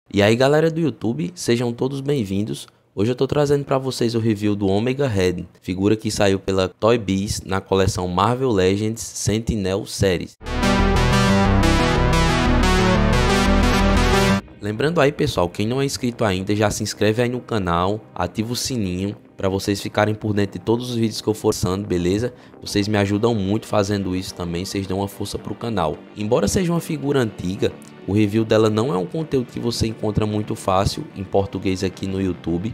E aí galera do YouTube, sejam todos bem-vindos. Hoje eu tô trazendo para vocês o review do Omega Red, figura que saiu pela Toy Biz na coleção Marvel Legends Sentinel Series. Lembrando aí pessoal, quem não é inscrito ainda, já se inscreve aí no canal, ativa o sininho para vocês ficarem por dentro de todos os vídeos que eu for lançando, beleza? Vocês me ajudam muito fazendo isso também, vocês dão uma força pro canal. Embora seja uma figura antiga, o review dela não é um conteúdo que você encontra muito fácil em português aqui no YouTube.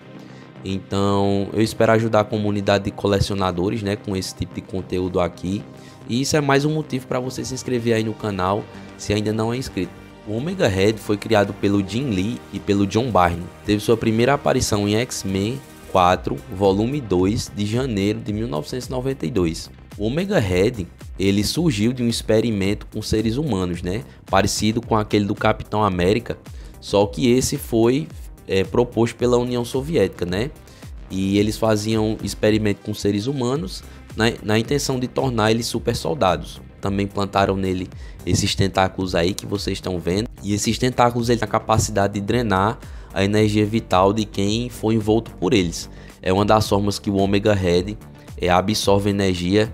Então eu espero ajudar a comunidade de colecionadores, né, com esse tipo de conteúdo aqui. E isso é mais um motivo para você se inscrever aí no canal, se ainda não é inscrito. O Omega Red foi criado pelo Jim Lee e pelo John Byrne. Teve sua primeira aparição em X-Men 4, volume 2, de janeiro de 1992. O Omega Red, ele surgiu de um experimento com seres humanos, né? Parecido com aquele do Capitão América, só que esse foi proposto pela União Soviética, né? E eles faziam experimento com seres humanos na intenção de tornar eles super soldados. Também plantaram nele esses tentáculos aí que vocês estão vendo. E esses tentáculos têm a capacidade de drenar a energia vital de quem for envolto por eles. É uma das formas que o Omega Red absorve energia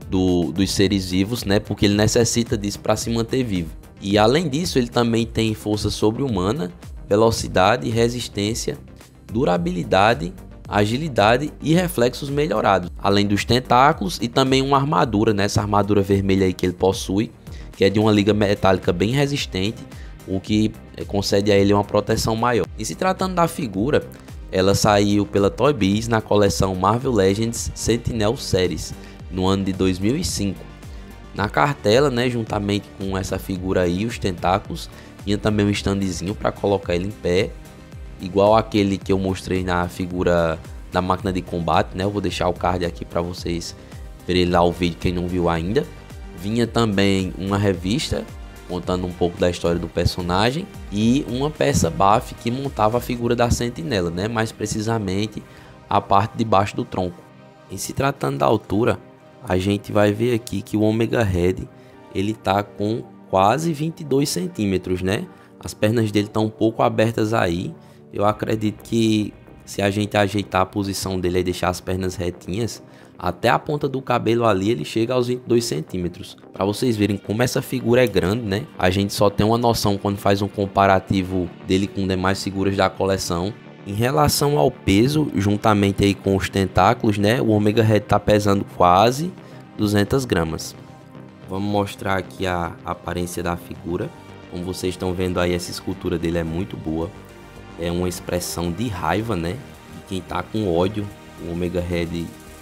dos seres vivos, né? Porque ele necessita disso para se manter vivo. E além disso, ele também tem força sobre-humana, velocidade, resistência, durabilidade, agilidade e reflexos melhorados, além dos tentáculos e também uma armadura, nessa armadura vermelha aí que ele possui, que é de uma liga metálica bem resistente, o que concede a ele uma proteção maior. E se tratando da figura, ela saiu pela Toy Biz na coleção Marvel Legends Sentinel Series no ano de 2005. Na cartela, né, juntamente com essa figura aí, os tentáculos, tinha também um standzinho para colocar ele em pé, igual aquele que eu mostrei na figura da máquina de combate, né? Eu vou deixar o card aqui para vocês verem lá o vídeo, quem não viu ainda. Vinha também uma revista contando um pouco da história do personagem e uma peça buff que montava a figura da sentinela, né? Mais precisamente a parte de baixo do tronco. E se tratando da altura, a gente vai ver aqui que o Omega Red ele tá com quase 22 centímetros, né? As pernas dele estão um pouco abertas aí. Eu acredito que se a gente ajeitar a posição dele e deixar as pernas retinhas, até a ponta do cabelo ali ele chega aos 22 centímetros. Para vocês verem como essa figura é grande, né? A gente só tem uma noção quando faz um comparativo dele com demais figuras da coleção. Em relação ao peso, juntamente aí com os tentáculos, né? O Omega Red tá pesando quase 200 gramas. Vamos mostrar aqui a aparência da figura. Como vocês estão vendo aí, essa escultura dele é muito boa. É uma expressão de raiva, né? De quem tá com ódio. O Omega Red,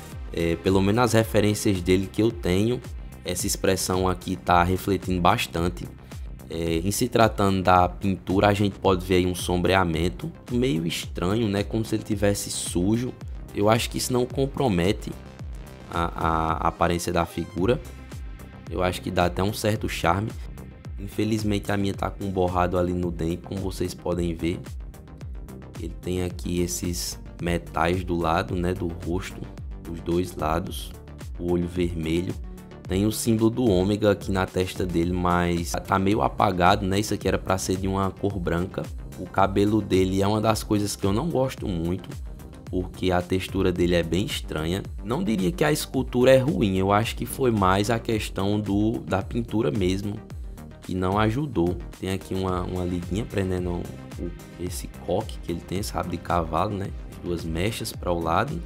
pelo menos as referências dele que eu tenho, essa expressão aqui tá refletindo bastante. Em se tratando da pintura, a gente pode ver aí um sombreamento meio estranho, né? Como se ele tivesse sujo. Eu acho que isso não compromete a aparência da figura. Eu acho que dá até um certo charme. Infelizmente a minha tá com um borrado ali no dente, como vocês podem ver. Ele tem aqui esses metais do lado, né, do rosto, dos dois lados, o olho vermelho. Tem o símbolo do ômega aqui na testa dele, mas tá meio apagado, né? Isso aqui era para ser de uma cor branca. O cabelo dele é uma das coisas que eu não gosto muito, porque a textura dele é bem estranha. Não diria que a escultura é ruim, eu acho que foi mais a questão da pintura mesmo, que não ajudou. Tem aqui uma liguinha prendendo esse coque que ele tem, esse rabo de cavalo, né? Duas mechas para o lado,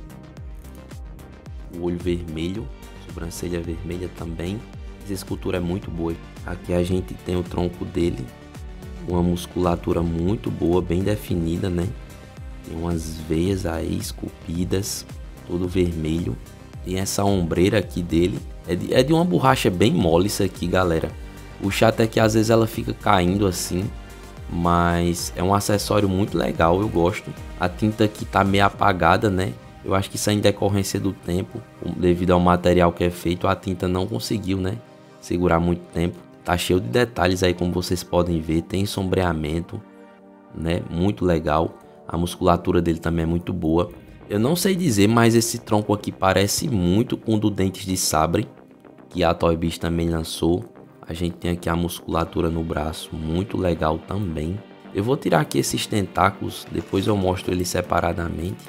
o olho vermelho, sobrancelha vermelha também. Essa escultura é muito boa. Aqui a gente tem o tronco dele, uma musculatura muito boa, bem definida, né? Tem umas veias aí esculpidas, todo vermelho. Tem essa ombreira aqui dele, é de uma borracha bem mole isso aqui, galera. O chato é que às vezes ela fica caindo assim, mas é um acessório muito legal, eu gosto. A tinta aqui tá meio apagada, né? Eu acho que isso é em decorrência do tempo, devido ao material que é feito, a tinta não conseguiu, né, segurar muito tempo. Tá cheio de detalhes aí, como vocês podem ver, tem sombreamento, né, muito legal. A musculatura dele também é muito boa. Eu não sei dizer, mas esse tronco aqui parece muito com o do Dentes de Sabre, que a Toy Biz também lançou. A gente tem aqui a musculatura no braço, muito legal também. Eu vou tirar aqui esses tentáculos, depois eu mostro eles separadamente.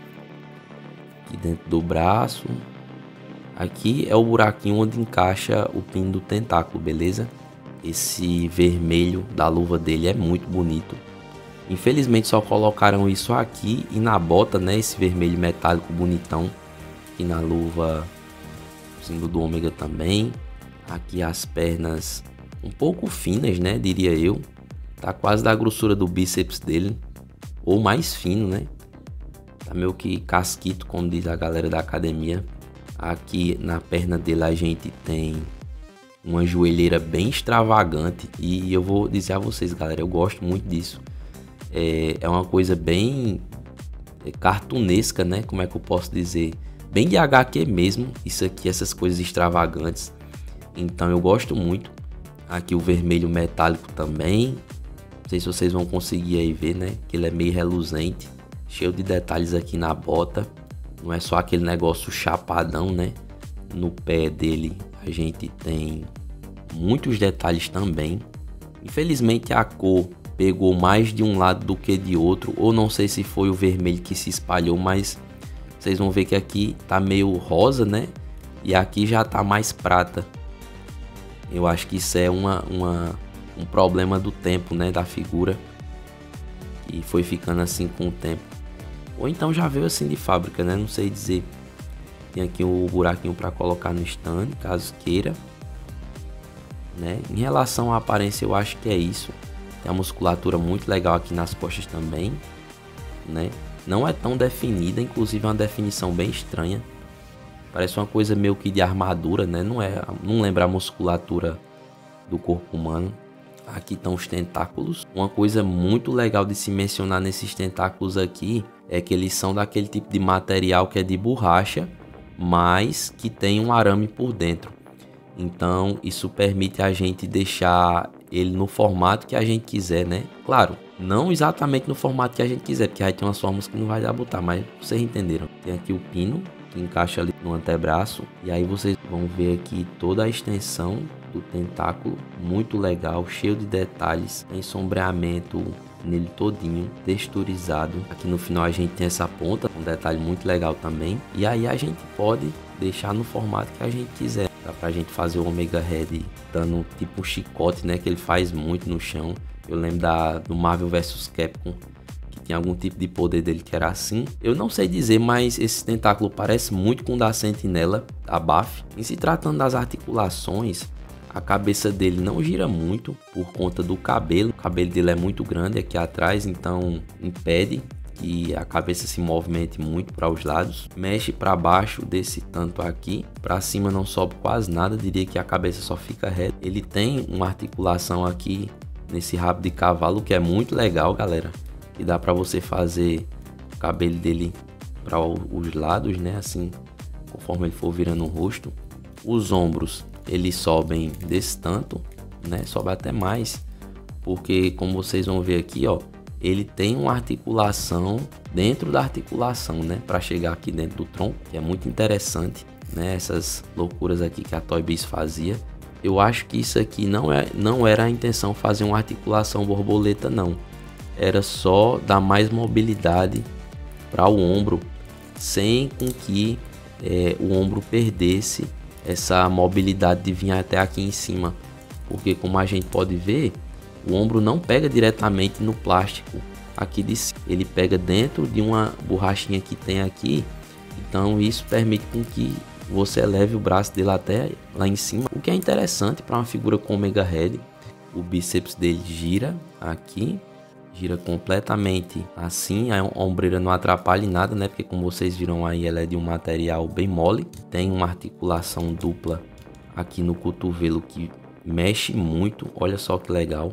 Aqui dentro do braço. Aqui é o buraquinho onde encaixa o pino do tentáculo, beleza? Esse vermelho da luva dele é muito bonito. Infelizmente só colocaram isso aqui e na bota, né? Esse vermelho metálico bonitão. E na luva, o símbolo do ômega também. Aqui as pernas um pouco finas, né? Diria eu. Tá quase da grossura do bíceps dele. Ou mais fino, né? Tá meio que casquito, como diz a galera da academia. Aqui na perna dele a gente tem uma joelheira bem extravagante. E eu vou dizer a vocês, galera, eu gosto muito disso. É uma coisa bem cartunesca, né? Como é que eu posso dizer? Bem de HQ mesmo, isso aqui, essas coisas extravagantes. Então eu gosto muito. Aqui o vermelho metálico também. Não sei se vocês vão conseguir aí ver, né? Que ele é meio reluzente. Cheio de detalhes aqui na bota. Não é só aquele negócio chapadão, né? No pé dele a gente tem muitos detalhes também. Infelizmente a cor pegou mais de um lado do que de outro. Ou não sei se foi o vermelho que se espalhou, mas vocês vão ver que aqui tá meio rosa, né? E aqui já tá mais prata. Eu acho que isso é um problema do tempo, né? Da figura. E foi ficando assim com o tempo. Ou então já veio assim de fábrica, né? Não sei dizer. Tem aqui o buraquinho para colocar no stand, caso queira. Né? Em relação à aparência, eu acho que é isso. Tem a musculatura muito legal aqui nas costas também. Né? Não é tão definida, inclusive é uma definição bem estranha. Parece uma coisa meio que de armadura, né? Não lembra a musculatura do corpo humano. Aqui estão os tentáculos. Uma coisa muito legal de se mencionar nesses tentáculos aqui é que eles são daquele tipo de material que é de borracha, mas que tem um arame por dentro. Então isso permite a gente deixar ele no formato que a gente quiser, né? Claro, não exatamente no formato que a gente quiser, porque aí tem umas formas que não vai dar pra botar, mas vocês entenderam. Tem aqui o pino que encaixa ali no antebraço e aí vocês vão ver aqui toda a extensão do tentáculo, muito legal, cheio de detalhes, tem sombreamento nele todinho, texturizado. Aqui no final a gente tem essa ponta, um detalhe muito legal também. E aí a gente pode deixar no formato que a gente quiser. Dá pra gente fazer o Omega Red dando tipo um chicote, né, que ele faz muito no chão. Eu lembro do Marvel vs Capcom, que tinha algum tipo de poder dele que era assim. Eu não sei dizer, mas esse tentáculo parece muito com o da Sentinela, a BAF. Em se tratando das articulações, a cabeça dele não gira muito por conta do cabelo. O cabelo dele é muito grande aqui atrás, então impede que a cabeça se movimente muito para os lados. Mexe para baixo desse tanto aqui, para cima não sobe quase nada, diria que a cabeça só fica reta. Ele tem uma articulação aqui nesse rabo de cavalo que é muito legal, galera. E dá para você fazer o cabelo dele para os lados, né? Assim, conforme ele for virando o rosto. Os ombros eles sobem desse tanto, né? Sobe até mais, porque como vocês vão ver aqui, ó, ele tem uma articulação dentro da articulação, né? Para chegar aqui dentro do tronco, que é muito interessante, né? Essas loucuras aqui que a Toy Biz fazia. Eu acho que isso aqui não era a intenção fazer uma articulação borboleta, não. Era só dar mais mobilidade para o ombro, sem com que o ombro perdesse essa mobilidade de vir até aqui em cima, porque como a gente pode ver, o ombro não pega diretamente no plástico aqui de cima, ele pega dentro de uma borrachinha que tem aqui. Então isso permite com que você eleve o braço dele até lá em cima, o que é interessante para uma figura com Omega Red. O bíceps dele gira aqui, gira completamente assim, a ombreira não atrapalha em nada, né? Porque como vocês viram aí, ela é de um material bem mole. Tem uma articulação dupla aqui no cotovelo que mexe muito, olha só que legal,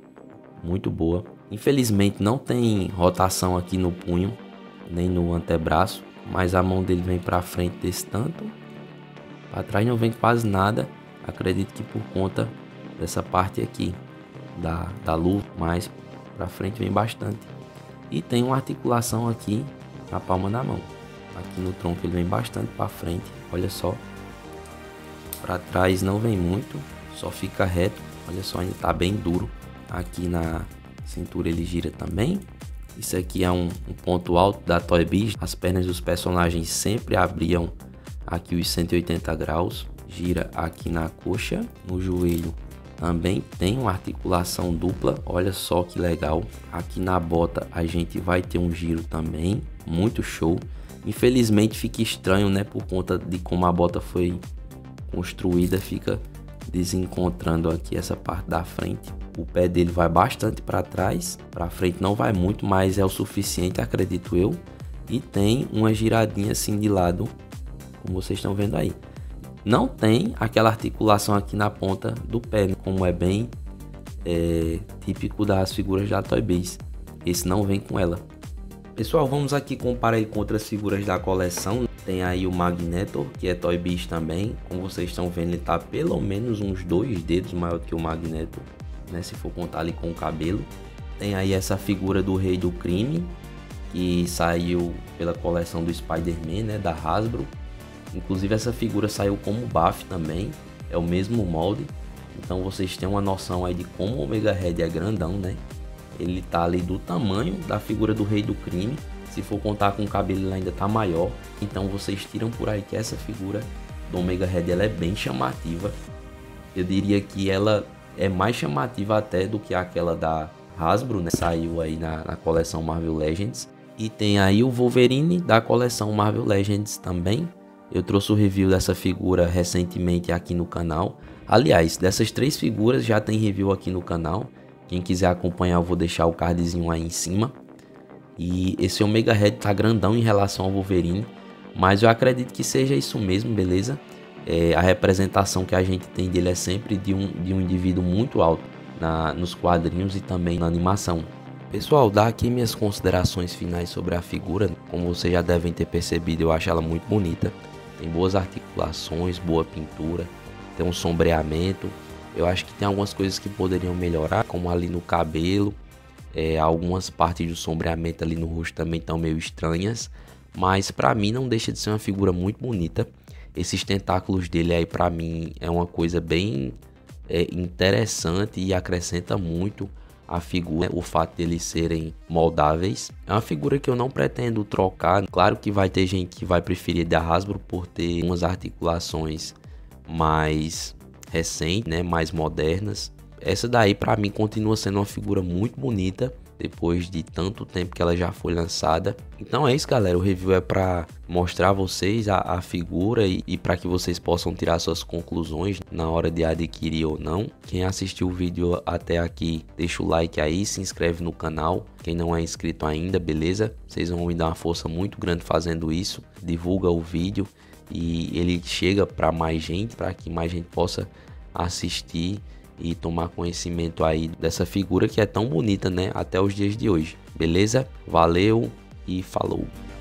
muito boa. Infelizmente não tem rotação aqui no punho, nem no antebraço, mas a mão dele vem para frente desse tanto, para trás não vem quase nada, acredito que por conta dessa parte aqui da luva, mas para frente vem bastante. E tem uma articulação aqui na palma da mão. Aqui no tronco ele vem bastante para frente, olha só. Para trás não vem muito, só fica reto. Olha só, ainda tá bem duro aqui cintura ele gira também. Isso aqui é um ponto alto da Toy Biz. As pernas dos personagens sempre abriam aqui os 180 graus. Gira aqui na coxa, no joelho também tem uma articulação dupla. Olha só que legal. Aqui na bota a gente vai ter um giro também, muito show. Infelizmente fica estranho, né, por conta de como a bota foi construída, fica desencontrando aqui essa parte da frente. O pé dele vai bastante para trás, para frente não vai muito, mas é o suficiente, acredito eu. E tem uma giradinha assim de lado, como vocês estão vendo aí. Não tem aquela articulação aqui na ponta do pé, como é bem típico das figuras da Toy Biz. Esse não vem com ela. Pessoal, vamos aqui comparar com outras figuras da coleção. Tem aí o Magnetor, que é Toy Biz também. Como vocês estão vendo, ele tá pelo menos uns 2 dedos maior que o Magnetor, né, se for contar ali com o cabelo. Tem aí essa figura do Rei do Crime, que saiu pela coleção do Spider-Man, né, da Hasbro. Inclusive essa figura saiu como buff também, é o mesmo molde. Então vocês têm uma noção aí de como o Omega Red é grandão, né? Ele tá ali do tamanho da figura do Rei do Crime. Se for contar com o cabelo, ele ainda tá maior. Então vocês tiram por aí que essa figura do Omega Red ela é bem chamativa. Eu diria que ela é mais chamativa até do que aquela da Hasbro, né? Saiu aí na coleção Marvel Legends. E tem aí o Wolverine da coleção Marvel Legends também. Eu trouxe o review dessa figura recentemente aqui no canal. Aliás, dessas 3 figuras já tem review aqui no canal. Quem quiser acompanhar, eu vou deixar o cardzinho aí em cima. E esse Omega Red tá grandão em relação ao Wolverine, mas eu acredito que seja isso mesmo, beleza? A representação que a gente tem dele é sempre de um indivíduo muito alto nos quadrinhos e também na animação. Pessoal, dá aqui minhas considerações finais sobre a figura. Como vocês já devem ter percebido, eu acho ela muito bonita. Tem boas articulações, boa pintura, tem um sombreamento. Eu acho que tem algumas coisas que poderiam melhorar, como ali no cabelo. Algumas partes do sombreamento ali no rosto também estão meio estranhas. Mas pra mim não deixa de ser uma figura muito bonita. Esses tentáculos dele aí pra mim é uma coisa bem interessante e acrescenta muito a figura, o fato de eles serem moldáveis. É uma figura que eu não pretendo trocar. Claro que vai ter gente que vai preferir da Hasbro por ter umas articulações mais recentes, né, mais modernas. Essa daí para mim continua sendo uma figura muito bonita depois de tanto tempo que ela já foi lançada. Então é isso, galera, o review é para mostrar a vocês a figura e para que vocês possam tirar suas conclusões na hora de adquirir ou não. Quem assistiu o vídeo até aqui, deixa o like aí, se inscreve no canal. Quem não é inscrito ainda, beleza? Vocês vão me dar uma força muito grande fazendo isso. Divulga o vídeo e ele chega para mais gente, para que mais gente possa assistir e tomar conhecimento aí dessa figura que é tão bonita, né, até os dias de hoje. Beleza? Valeu e falou!